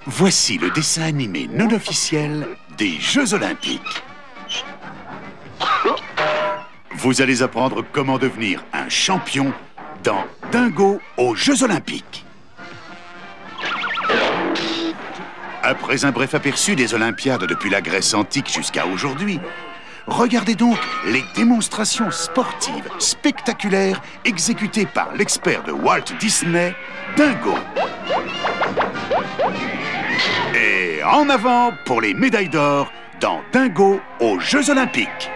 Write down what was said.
Voici le dessin animé non officiel des Jeux Olympiques. Vous allez apprendre comment devenir un champion dans Dingo aux Jeux Olympiques. Après un bref aperçu des Olympiades depuis la Grèce antique jusqu'à aujourd'hui, regardez donc les démonstrations sportives spectaculaires exécutées par l'expert de Walt Disney, Dingo. Et en avant pour les médailles d'or dans Dingo aux Jeux Olympiques.